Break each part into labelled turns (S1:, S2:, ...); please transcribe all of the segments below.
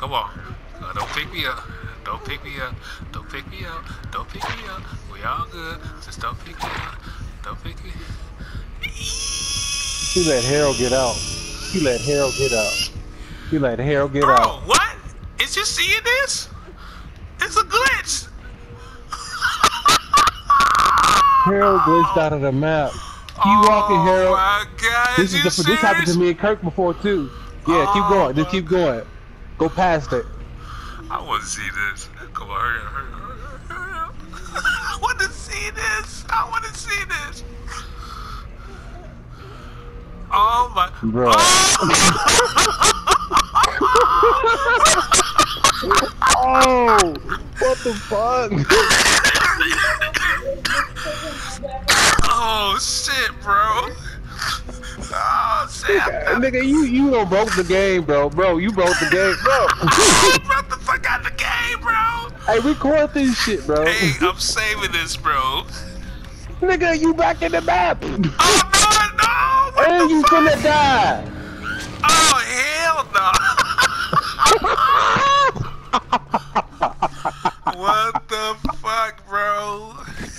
S1: Come on. Don't pick me up. Don't pick me up. Don't pick me up. Don't pick me up. We all good. Just don't pick me up. Don't pick me.
S2: He let Harold get out. He let Harold get out. He let Harold get
S1: Bro,
S2: out.
S1: what? Is you seeing this? It's a glitch.
S2: Harold glitched out of the map. Keep walking,
S1: Oh
S2: Harold.
S1: my God!
S2: This is
S1: you
S2: this happened to
S1: serious?
S2: me and Kirk before too. Yeah, keep going. Just keep going. Go past it.
S1: I want to see this. Come on, hurry up, hurry up, hurry up. I want to see this. I want to see this. Oh my.
S2: Bro. Oh, what the fuck?
S1: Oh shit, bro. Oh shit.
S2: Nigga, you done broke the game, bro. Bro, you broke the game, bro.
S1: I broke the fuck out of the game, bro.
S2: Hey, record this shit, bro.
S1: Hey, I'm saving this, bro.
S2: Nigga, you back in the map.
S1: Oh no, what
S2: And
S1: the
S2: you
S1: fuck?
S2: finna die.
S1: Oh hell no. What the fuck, bro?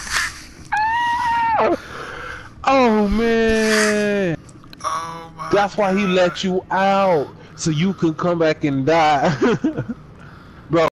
S2: Oh man.
S1: Oh my.
S2: That's why he let you out, so you could come back and die. Bro.